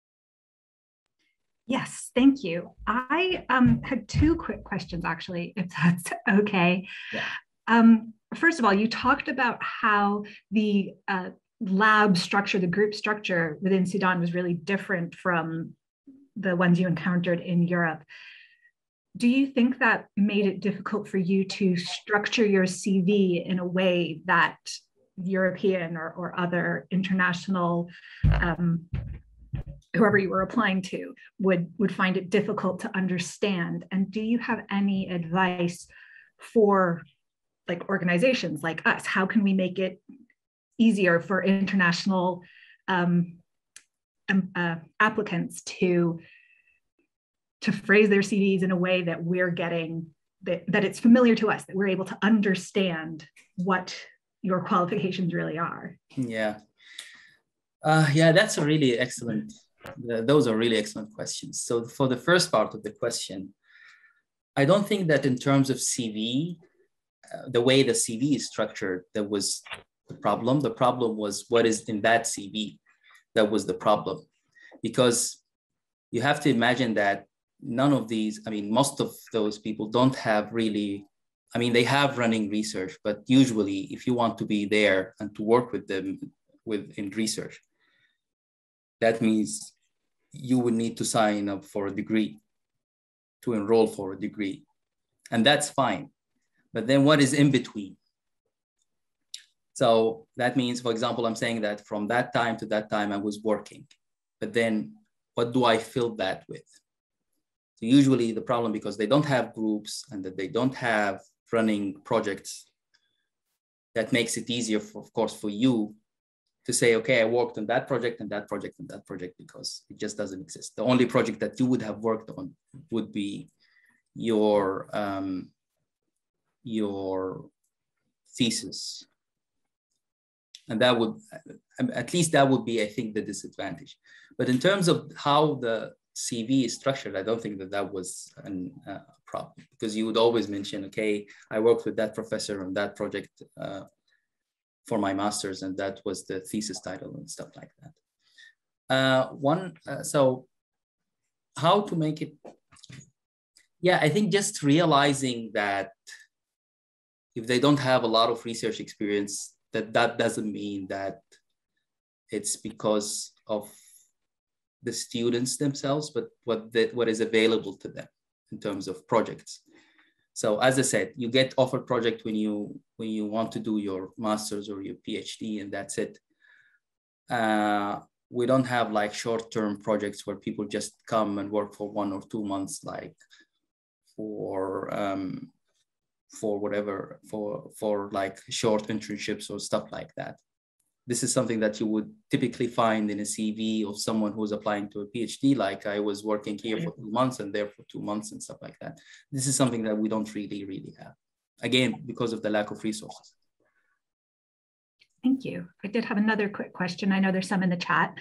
Yes, thank you. I had two quick questions, actually, if that's okay. Yeah. First of all, you talked about how the lab structure, the group structure within Sudan was really different from the ones you encountered in Europe. Do you think that made it difficult for you to structure your CV in a way that European or other international, whoever you were applying to, would find it difficult to understand? And do you have any advice for like organizations like us? How can we make it easier for international applicants to phrase their CVs in a way that we're getting, that it's familiar to us, that we're able to understand what your qualifications really are? Yeah. Yeah, that's a really excellent, those are really excellent questions. So for the first part of the question, I don't think that in terms of CV, the way the CV is structured, that was the problem. The problem was what is in that CV. That was the problem. Because you have to imagine that none of these, I mean, most of those people don't have really, I mean, they have running research, but usually if you want to be there and to work with them in research, that means you would need to sign up for a degree, to enroll for a degree. And that's fine. But then what is in between? So that means, for example, I'm saying that from that time to that time I was working, but then what do I fill that with? So usually the problem, because they don't have groups and that they don't have running projects, that makes it easier, of course, for you to say, okay, I worked on that project and that project and that project, because it just doesn't exist. The only project that you would have worked on would be your thesis. And that would, at least that would be, I think, the disadvantage. But in terms of how the CV is structured, I don't think that that was a problem, because you would always mention, okay, I worked with that professor on that project for my master's, and that was the thesis title and stuff like that. So how to make it? Yeah, I think just realizing that if they don't have a lot of research experience, that doesn't mean that it's because of the students themselves, but what is available to them in terms of projects. So as I said, you get offered project when you want to do your master's or your PhD, and that's it. We don't have like short-term projects where people just come and work for 1 or 2 months, like for like short internships or stuff like that. This is something that you would typically find in a CV of someone who's applying to a PhD, like I was working here for 2 months and there for 2 months and stuff like that. This is something that we don't really have. Again, because of the lack of resources. Thank you. I did have another quick question. I know there's some in the chat.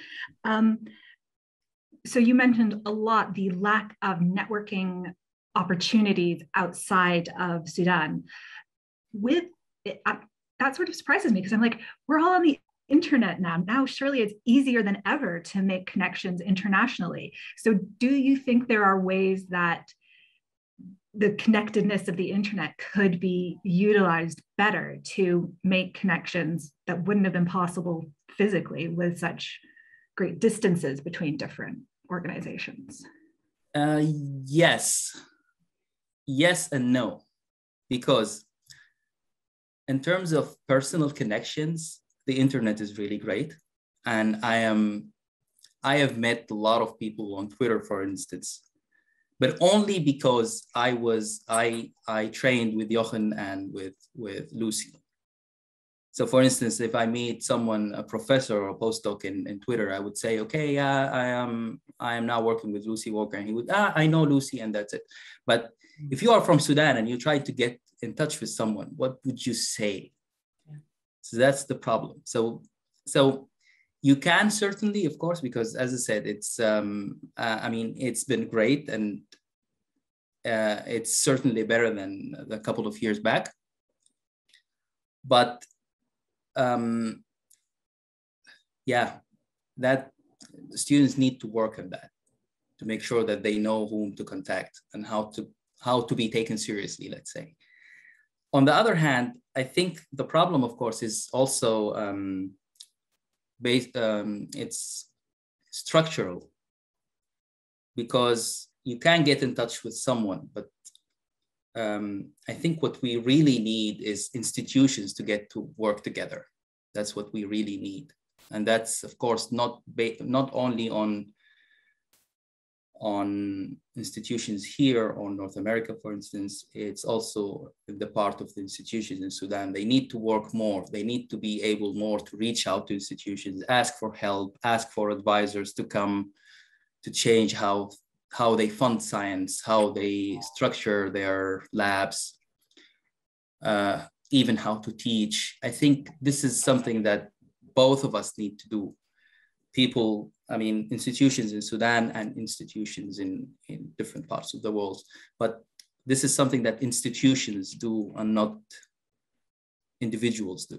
So you mentioned a lot the lack of networking opportunities outside of Sudan. With it, that sort of surprises me because I'm like, we're all on the internet now. Now, surely it's easier than ever to make connections internationally. So do you think there are ways that the connectedness of the internet could be utilized better to make connections that wouldn't have been possible physically with such great distances between different organizations? Yes and no, because in terms of personal connections, the internet is really great. And I have met a lot of people on Twitter, for instance, but only because I trained with Jochen and with Lucy. So for instance, if I meet someone, a professor or a postdoc in Twitter, I would say, okay, I am now working with Lucy Walker, and he would, I know Lucy, and that's it. But if you are from Sudan and you try to get in touch with someone, what would you say? So that's the problem. So you can certainly, of course, because as I said, it's I mean, it's been great, and it's certainly better than a couple of years back. But yeah, that students need to work on that to make sure that they know whom to contact and how to be taken seriously, let's say. On the other hand, I think the problem, of course, is also it's structural, because you can get in touch with someone, but I think what we really need is institutions to get to work together. That's what we really need. And that's, of course, not only on institutions here or North America, for instance, it's also the part of the institutions in Sudan. They need to work more. They need to be able more to reach out to institutions, ask for help, ask for advisors to come to change how they fund science, how they structure their labs, even how to teach. I think this is something that both of us need to do. Institutions in Sudan and institutions in different parts of the world. But this is something that institutions do and not individuals do.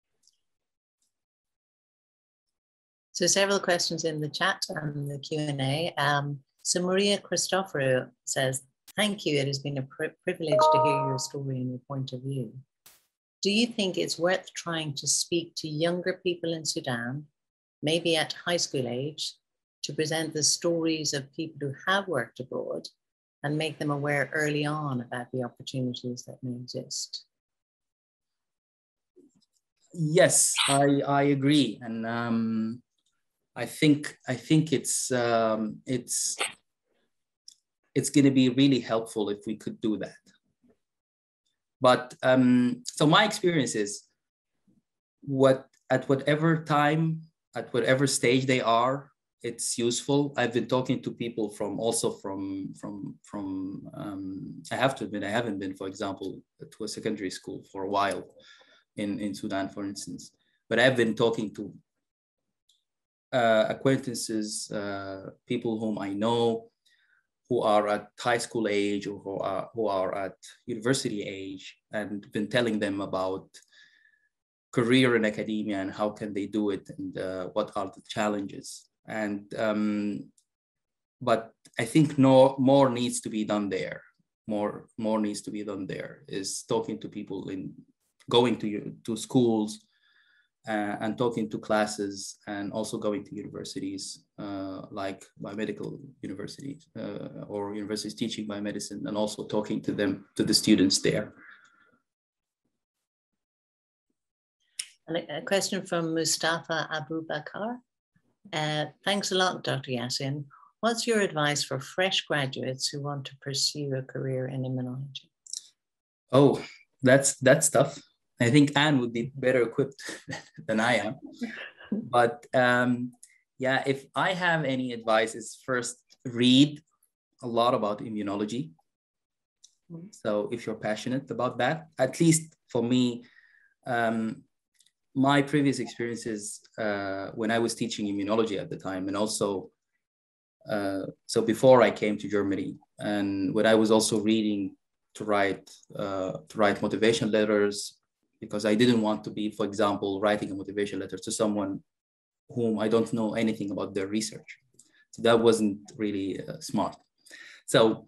So several questions in the chat and the Q&A. So Maria Christoforou says, thank you. It has been a privilege to hear your story and your point of view. Do you think it's worth trying to speak to younger people in Sudan, maybe at high school age, to present the stories of people who have worked abroad and make them aware early on about the opportunities that may exist? Yes, I agree. And I think it's going to be really helpful if we could do that. But so my experience is at whatever time, at whatever stage they are, it's useful. I've been talking to people from I have to admit, I haven't been, for example, to a secondary school for a while in Sudan, for instance. But I've been talking to acquaintances, people whom I know, who are at high school age or who are at university age, and been telling them about career in academia and how can they do it, and what are the challenges. And but I think more needs to be done there. More needs to be done there, is talking to people, in going to schools, and talking to classes and also going to universities like biomedical universities or universities teaching biomedicine, and also talking to them, to the students there. And a question from Mustafa Abu Bakar. Thanks a lot, Dr. Yassin. What's your advice for fresh graduates who want to pursue a career in immunology? Oh, that's tough. I think Anne would be better equipped than I am. But yeah, if I have any advice, is first read a lot about immunology. So if you're passionate about that, at least for me, my previous experiences when I was teaching immunology at the time, and also so before I came to Germany, and when I was also reading to write motivation letters, because I didn't want to be, for example, writing a motivation letter to someone whom I don't know anything about their research. So that wasn't really smart. So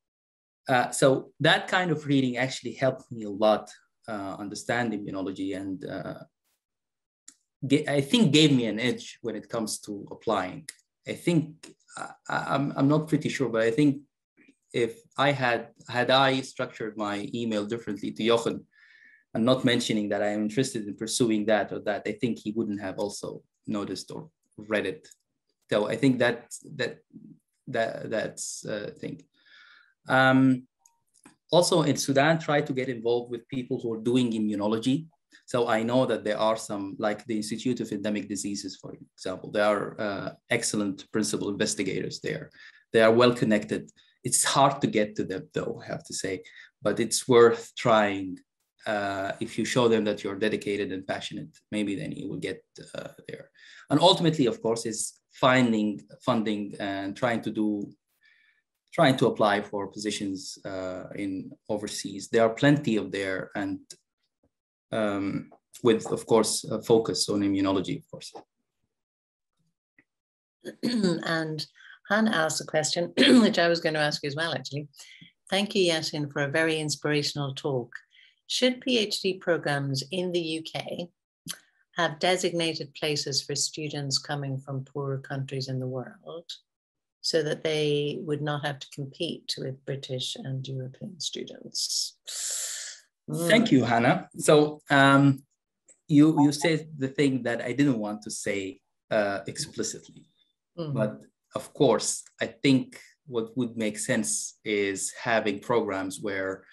that kind of reading actually helped me a lot understand immunology, and I think gave me an edge when it comes to applying. I think I'm not pretty sure, but I think if I had I structured my email differently to Jochen and not mentioning that I am interested in pursuing that or that, I think he wouldn't have also noticed or read it. So I think that's a thing. Also in Sudan, try to get involved with people who are doing immunology. So I know that there are some, like the Institute of Endemic Diseases, for example, there are excellent principal investigators there. They are well connected. It's hard to get to them though, I have to say, but it's worth trying. If you show them that you're dedicated and passionate, maybe then you will get there. And ultimately, of course, is finding funding and trying to apply for positions in overseas. There are plenty of there, and with, of course, a focus on immunology, of course. And Hannah asked a question, which I was going to ask you as well, actually. Thank you, Yassin, for a very inspirational talk. Should PhD programs in the UK have designated places for students coming from poorer countries in the world so that they would not have to compete with British and European students? Thank you, Hannah. So you said the thing that I didn't want to say explicitly, but of course, I think what would make sense is having programs where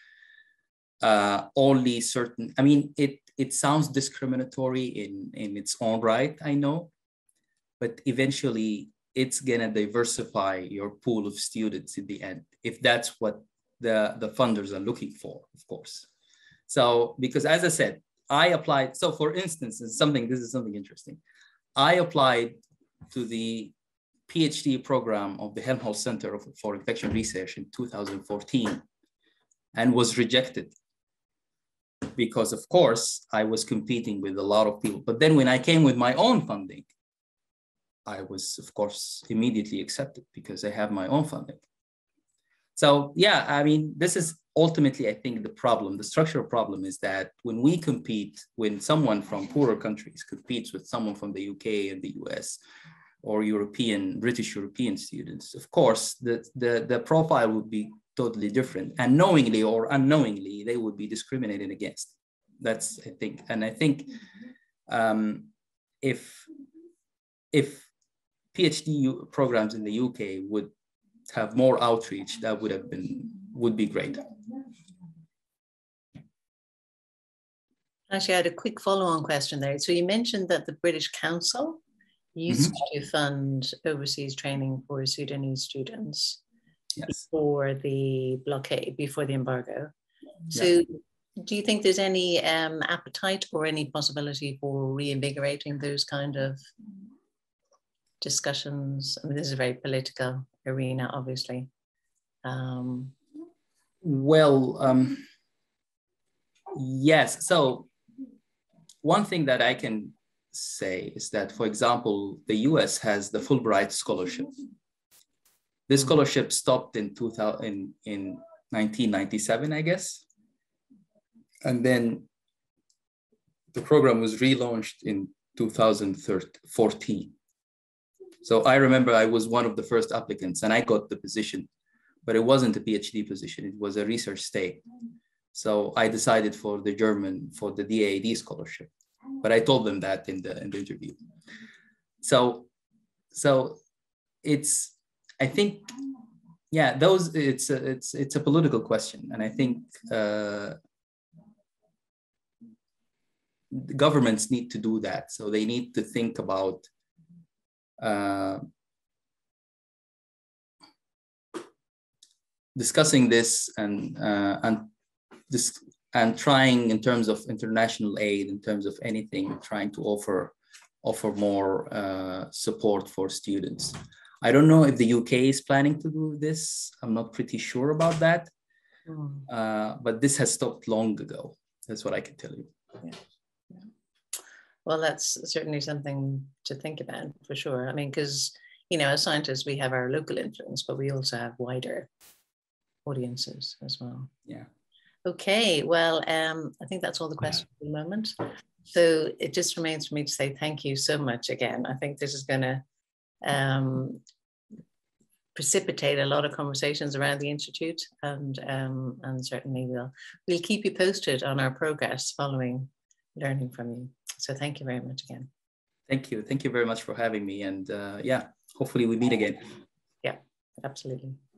only certain, I mean, it sounds discriminatory in its own right, I know, but eventually it's gonna diversify your pool of students in the end, if that's what the funders are looking for, of course. So, because as I said, I applied, so for instance, this is something interesting. I applied to the PhD program of the Helmholtz Center for Infection Research in 2014 and was rejected because, of course, I was competing with a lot of people. But then when I came with my own funding, I was, of course, immediately accepted because I have my own funding. So yeah, I mean, this is ultimately, I think, the problem. The structural problem is that when we compete, when someone from poorer countries competes with someone from the UK and the US or British European students, of course, the profile would be totally different, and knowingly or unknowingly, they would be discriminated against. That's, I think, and I think if PhD programs in the UK would have more outreach, that would be great. Actually, I had a quick follow-on question there. So you mentioned that the British Council used to fund overseas training for Sudanese students before the blockade, before the embargo. So do you think there's any appetite or any possibility for reinvigorating those kind of discussions? I mean, this is a very political arena, obviously. Yes. So one thing that I can say is that, for example, the US has the Fulbright Scholarship. This scholarship stopped in 1997, I guess. And then the program was relaunched in 2014. So I remember I was one of the first applicants and I got the position, but it wasn't a PhD position. It was a research stay. So I decided for the DAAD scholarship, but I told them that in the interview. So it's, I think, yeah, it's a political question. And I think governments need to do that. So they need to think about discussing this and trying in terms of international aid, in terms of anything, trying to offer more support for students. I don't know if the UK is planning to do this. I'm not pretty sure about that, but this has stopped long ago. That's what I can tell you. Yeah. Well, that's certainly something to think about for sure. I mean, because, you know, as scientists, we have our local influence, but we also have wider audiences as well. Yeah. Okay, well, I think that's all the questions for the moment. So it just remains for me to say thank you so much again. I think this is going to precipitate a lot of conversations around the Institute, and certainly we'll keep you posted on our progress following learning from you. So thank you very much again. Thank you. Thank you very much for having me. And yeah, hopefully we meet again. Yeah, absolutely.